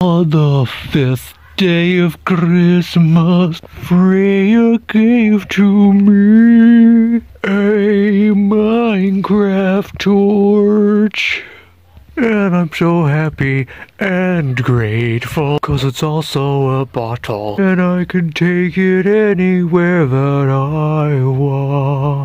On the 5th day of Christmas, Freya gave to me a Minecraft torch. And I'm so happy and grateful, 'cause it's also a bottle, and I can take it anywhere that I want.